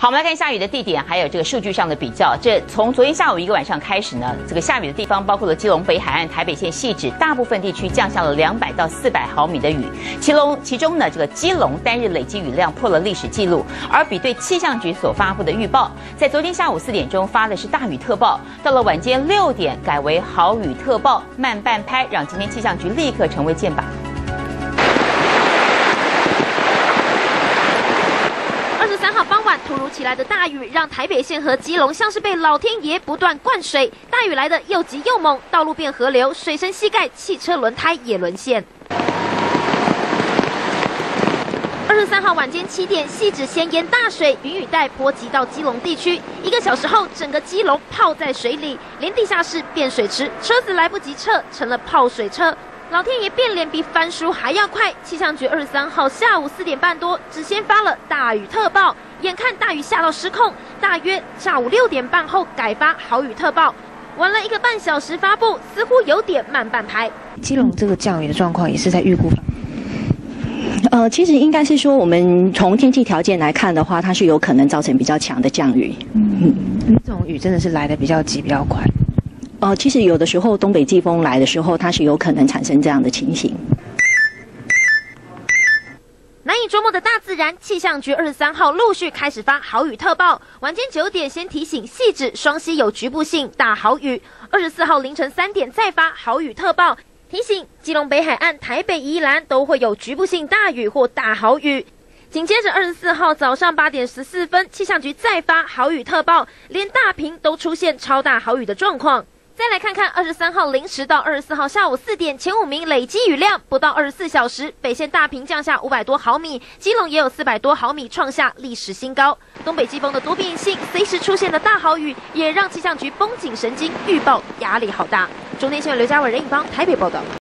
好，我们来看下雨的地点，还有这个数据上的比较。这从昨天下午一个晚上开始呢，这个下雨的地方包括了基隆北海岸、台北县汐止，大部分地区降下了200到400毫米的雨。其中呢，这个基隆单日累积雨量破了历史纪录。而比对气象局所发布的预报，在昨天下午4点钟发的是大雨特报，到了晚间6点改为豪雨特报，慢半拍，让今天气象局立刻成为箭靶。 23号傍晚，突如其来的大雨让台北县和基隆像是被老天爷不断灌水。大雨来得又急又猛，道路变河流，水深膝盖，汽车轮胎也沦陷。23号晚间7点，汐止先淹大水，云雨带波及到基隆地区。1个小时后，整个基隆泡在水里，连地下室变水池，车子来不及撤，成了泡水车。 老天爷变脸比翻书还要快，气象局23号下午4点半多只先发了大雨特报，眼看大雨下到失控，大约下午6点半后改发豪雨特报，晚了1个半小时发布，似乎有点慢半拍。 基隆这个降雨的状况也是在预估吧？ 其实应该是说，我们从天气条件来看的话，它是有可能造成比较强的降雨。 这种雨真的是来得比较急、比较快。 其实有的时候东北季风来的时候，它是有可能产生这样的情形。 难以捉摸的大自然，气象局23号陆续开始发豪雨特报。晚间9点先提醒汐止、双溪有局部性大豪雨，24号凌晨3点再发豪雨特报，提醒基隆北海岸、台北宜兰都会有局部性大雨或大豪雨。 紧接着24号早上8点14分，气象局再发豪雨特报，连大坪都出现超大豪雨的状况。 再来看看23号0时到24号下午4点前5名累积雨量，不到24小时，北县大坪降下500多毫米，基隆也有400多毫米，创下历史新高。东北季风的多变性，随时出现的大豪雨，也让气象局绷紧神经，预报压力好大。中天新闻刘嘉伟、任颖芳台北报道。